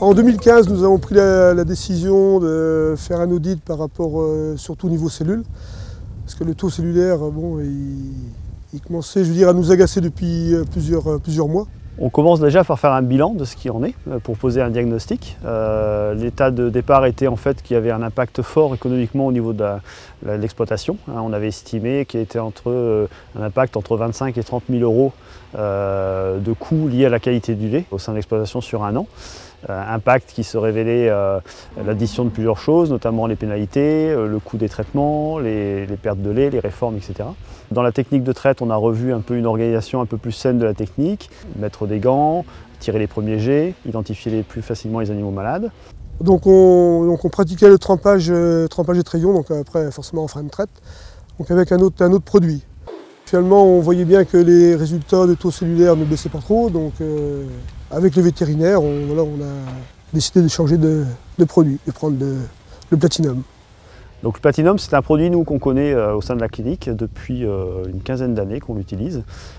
En 2015, nous avons pris la décision de faire un audit par rapport surtout au niveau cellules. Parce que le taux cellulaire, bon, il commençait, je veux dire, à nous agacer depuis plusieurs mois. On commence déjà par faire un bilan de ce qui en est pour poser un diagnostic. L'état de départ était en fait qu'il y avait un impact fort économiquement au niveau de l'exploitation. On avait estimé qu'il y était un impact entre 25 et 30 000 euros de coûts liés à la qualité du lait au sein de l'exploitation sur un an. Impact qui se révélait l'addition de plusieurs choses, notamment les pénalités, le coût des traitements, les pertes de lait, les réformes, etc. Dans la technique de traite, on a revu un peu une organisation un peu plus saine de la technique, mettre des gants, tirer les premiers jets, identifier plus facilement les animaux malades. Donc on pratiquait le trempage étrillon, donc après forcément en fin de traite, donc avec un autre produit. Finalement, on voyait bien que les résultats de taux cellulaire ne baissaient pas trop, donc avec le vétérinaire, on a décidé de changer de produit, de prendre le Platinum. Donc le Platinum, c'est un produit qu'on connaît au sein de la clinique depuis une quinzaine d'années qu'on l'utilise,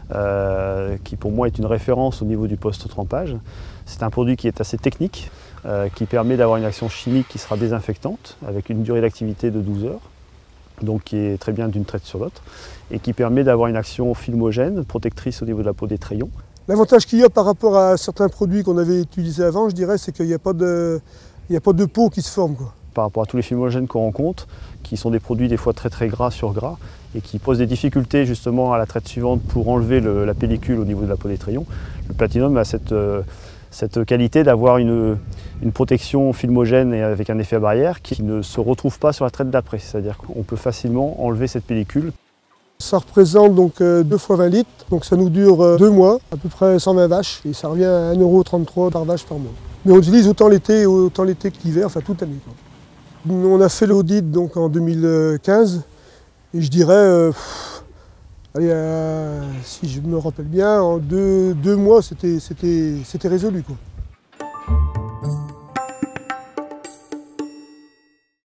qui pour moi est une référence au niveau du post-trempage. C'est un produit qui est assez technique, qui permet d'avoir une action chimique qui sera désinfectante, avec une durée d'activité de 12 heures. Donc qui est très bien d'une traite sur l'autre, et qui permet d'avoir une action filmogène, protectrice au niveau de la peau des trayons. L'avantage qu'il y a par rapport à certains produits qu'on avait utilisés avant, je dirais, c'est qu'il n'y a pas de peau qui se forme, quoi. Par rapport à tous les filmogènes qu'on rencontre, qui sont des produits des fois très gras sur gras, et qui posent des difficultés justement à la traite suivante pour enlever la pellicule au niveau de la peau des trayons, le Platinum a cette qualité d'avoir une protection filmogène et avec un effet à barrière qui ne se retrouve pas sur la traite d'après, c'est-à-dire qu'on peut facilement enlever cette pellicule. Ça représente donc 2 fois 20 litres, donc ça nous dure 2 mois, à peu près 120 vaches, et ça revient à 1,33 € par vache par mois. Mais on utilise autant l'été que l'hiver, enfin toute l'année. On a fait l'audit donc en 2015, et je dirais, si je me rappelle bien, en 2 mois c'était résolu, quoi.